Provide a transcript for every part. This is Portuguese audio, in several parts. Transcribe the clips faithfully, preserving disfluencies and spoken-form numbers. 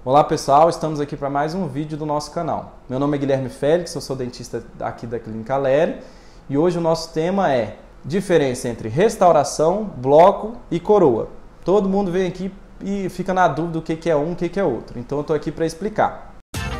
Olá pessoal, estamos aqui para mais um vídeo do nosso canal. Meu nome é Guilherme Félix, eu sou dentista aqui da Clínica Lery e hoje o nosso tema é diferença entre restauração, bloco e coroa. Todo mundo vem aqui e fica na dúvida do que é um e o que é outro, então eu estou aqui para explicar.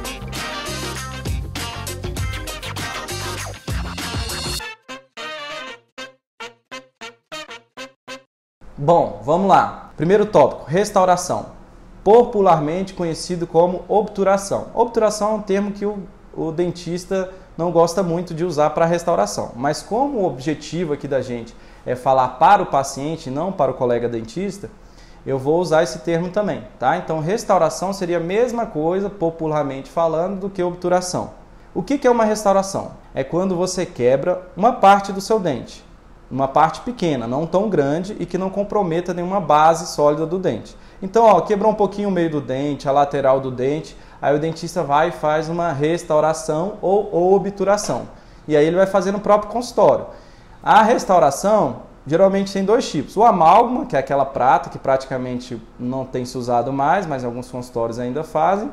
Bom, vamos lá. Primeiro tópico, restauração. Popularmente conhecido como obturação. Obturação é um termo que o, o dentista não gosta muito de usar para restauração, mas como o objetivo aqui da gente é falar para o paciente, não para o colega dentista, eu vou usar esse termo também, tá? Então, restauração seria a mesma coisa, popularmente falando, do que obturação. O que é uma restauração? É quando você quebra uma parte do seu dente, uma parte pequena, não tão grande e que não comprometa nenhuma base sólida do dente. Então, ó, quebrou um pouquinho o meio do dente, a lateral do dente, aí o dentista vai e faz uma restauração ou, ou obturação. E aí ele vai fazer no próprio consultório. A restauração, geralmente tem dois tipos. O amálgama, que é aquela prata que praticamente não tem se usado mais, mas alguns consultórios ainda fazem.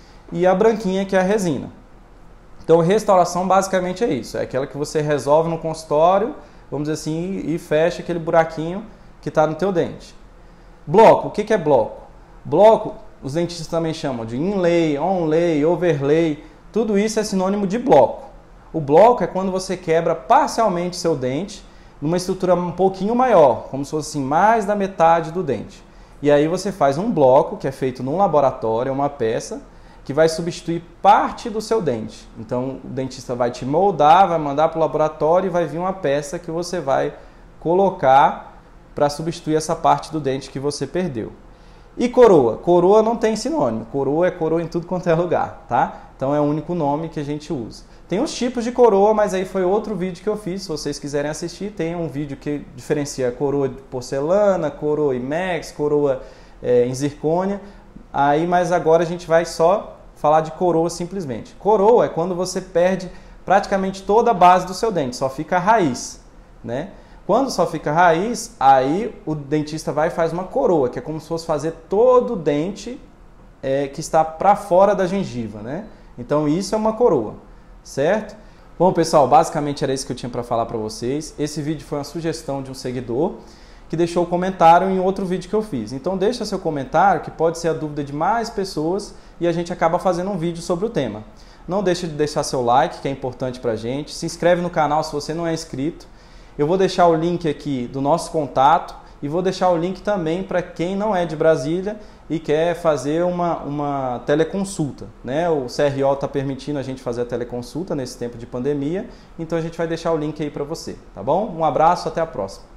E a branquinha, que é a resina. Então, restauração basicamente é isso. É aquela que você resolve no consultório, vamos dizer assim, e fecha aquele buraquinho que está no teu dente. Bloco, o que é bloco? Bloco, os dentistas também chamam de inlay, onlay, overlay, tudo isso é sinônimo de bloco. O bloco é quando você quebra parcialmente seu dente numa estrutura um pouquinho maior, como se fosse assim, mais da metade do dente. E aí você faz um bloco, que é feito num laboratório, uma peça, que vai substituir parte do seu dente. Então o dentista vai te moldar, vai mandar para o laboratório e vai vir uma peça que você vai colocar para substituir essa parte do dente que você perdeu. E coroa? Coroa não tem sinônimo. Coroa é coroa em tudo quanto é lugar, tá? Então é o único nome que a gente usa. Tem os tipos de coroa, mas aí foi outro vídeo que eu fiz. Se vocês quiserem assistir, tem um vídeo que diferencia coroa de porcelana, coroa IMEX, coroa é, em zircônia. Aí, mas agora a gente vai só falar de coroa simplesmente. Coroa é quando você perde praticamente toda a base do seu dente, só fica a raiz, né? Quando só fica a raiz, aí o dentista vai e faz uma coroa, que é como se fosse fazer todo o dente é, que está para fora da gengiva, né? Então isso é uma coroa, certo? Bom, pessoal, basicamente era isso que eu tinha para falar para vocês. Esse vídeo foi uma sugestão de um seguidor que deixou o comentário em outro vídeo que eu fiz. Então deixa seu comentário, que pode ser a dúvida de mais pessoas, e a gente acaba fazendo um vídeo sobre o tema. Não deixe de deixar seu like, que é importante para a gente. Se inscreve no canal se você não é inscrito. Eu vou deixar o link aqui do nosso contato e vou deixar o link também para quem não é de Brasília e quer fazer uma, uma teleconsulta, né? O C R O está permitindo a gente fazer a teleconsulta nesse tempo de pandemia, então a gente vai deixar o link aí para você, tá bom? Um abraço, até a próxima.